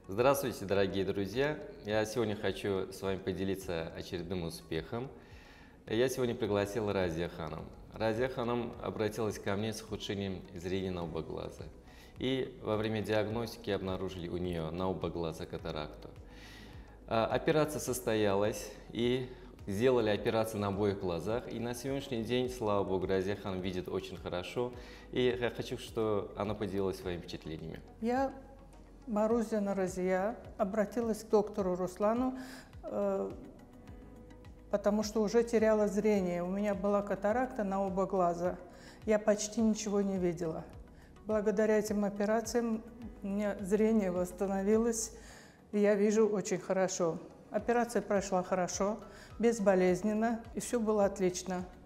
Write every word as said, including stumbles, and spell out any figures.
Здравствуйте, дорогие друзья! Я сегодня хочу с вами поделиться очередным успехом. Я сегодня пригласил Разия Ханум. Разия Ханум обратилась ко мне с ухудшением зрения на оба глаза. И во время диагностики обнаружили у нее на оба глаза катаракту. Операция состоялась, и сделали операцию на обоих глазах. И на сегодняшний день, слава богу, Разия Ханум видит очень хорошо. И я хочу, чтобы она поделилась своими впечатлениями. Я Марузина Разия обратилась к доктору Руслану, э, потому что уже теряла зрение. У меня была катаракта на оба глаза. Я почти ничего не видела. Благодаря этим операциям у меня зрение восстановилось, и я вижу очень хорошо. Операция прошла хорошо, безболезненно, и все было отлично.